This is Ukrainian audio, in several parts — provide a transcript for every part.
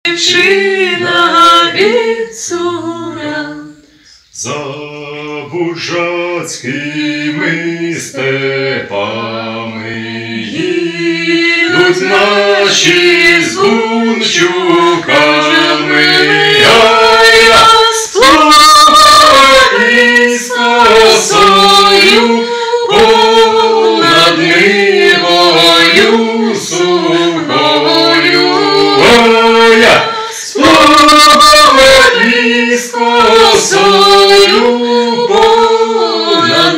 Дівчина від цура. За бужацькими степами їдуть наші з гунчуками, я сплава із косою понад Нивою сухою. Я сплава із косою понад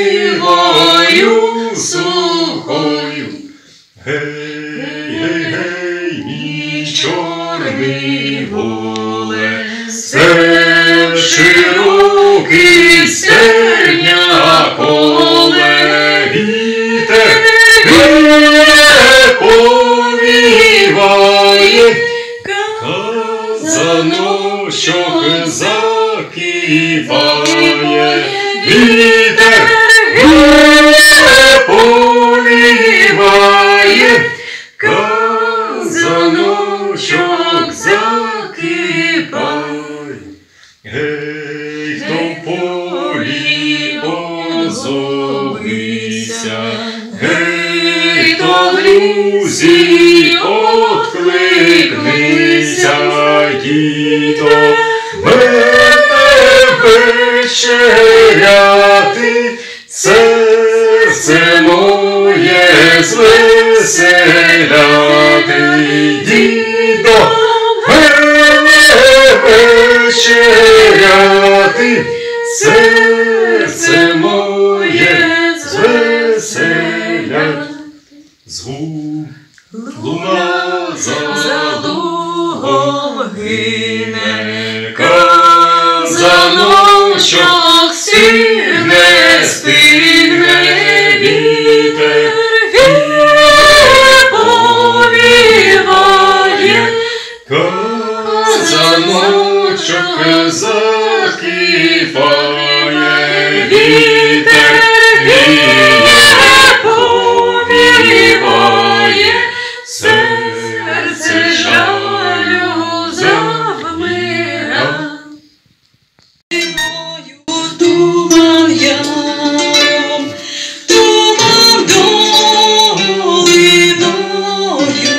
Нивою сухою. Гей, гей, гей, мій чорний воле, степ широкий, стерня поле, вітер повіває, казаночок закипає, вітер повіває, казаночок закипає. Гей, хто в полі озовися, гей, хто в лузі откликнися, діто, мене вечеряти, серце моє звеселяти, діто, мене вечеряти, серце моє звеселяти. Звук луна за лугом гине, казаночок стигне, стигне, вітер повіває, казаночок закипає, вітер повіває, серце жалю завмира. Туман яром, туман долиною.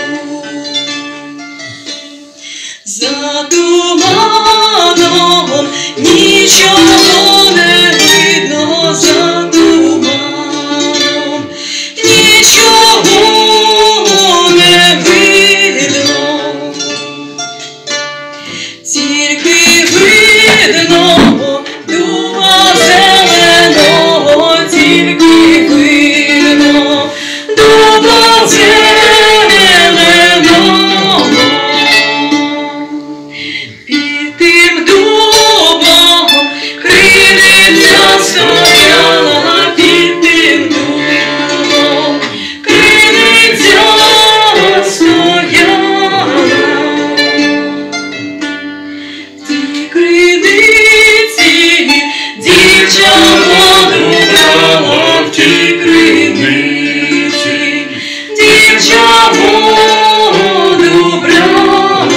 За туманом нічого не видно, за туманом нічого не видно, тільки видно дуба зеленого, тільки видно дуба зеленого. Під тим дубом криниця стояла, під тим дубом криниця стояла. В тій криниці дівча одрубала, в тій криниці дівча одрубала.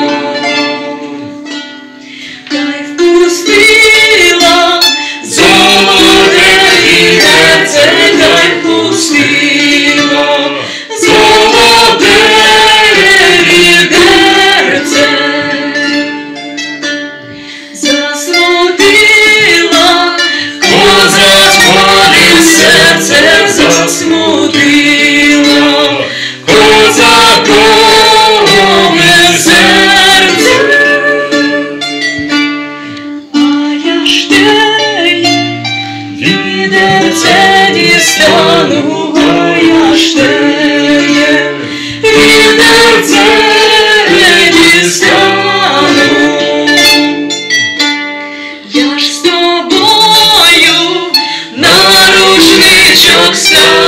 Та й впустила золоте вітерце, та й впустила золоте вітерце. Засмутила козакові серце, засмутила козакові серце. А я ж теє відерце дістану, а я ж теє відерце дістану. Я ж з тобою на рушничок стану.